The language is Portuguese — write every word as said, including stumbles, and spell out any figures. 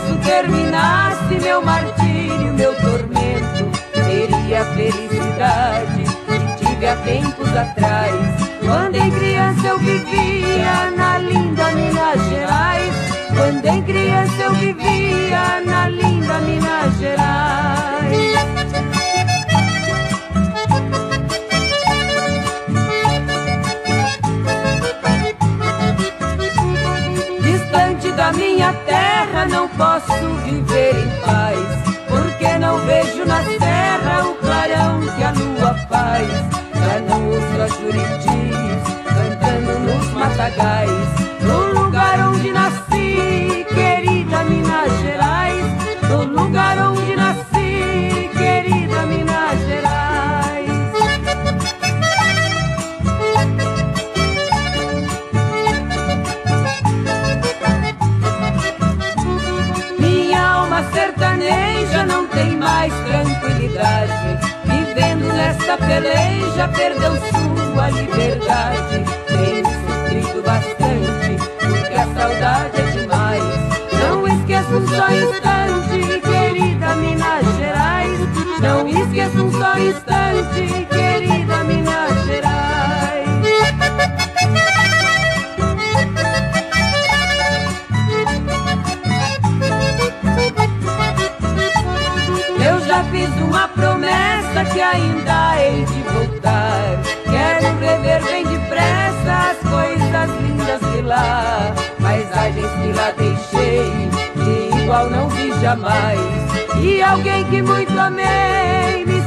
isso terminasse meu martírio, meu tormento, teria felicidade que tive há tempos atrás, quando em criança eu vivia na linda Minas Gerais, quando em criança eu vivia na linda Minas Gerais. Distante da minha terra não posso viver em paz, porque não vejo na serra o clarão que a lua faz. Já não ouço as juritis cantando nos matagais, no lugar onde nasci, querida Minas Gerais, no lugar onde nasci, querida Minas Gerais. Minha alma sertaneja não tem mais tranquilidade, vivendo nesta peleja perdeu sua liberdade. Tenho sofrido bastante, porque a saudade é demais. Não esqueça um só instante, querida Minas Gerais, não esqueça um só instante, querida Minas Gerais. Eu já fiz uma promessa que ainda hei de voltar, quero rever bem depressa as coisas lindas de lá, paisagens que lá deixei, que igual não vi jamais, e alguém que muito amei me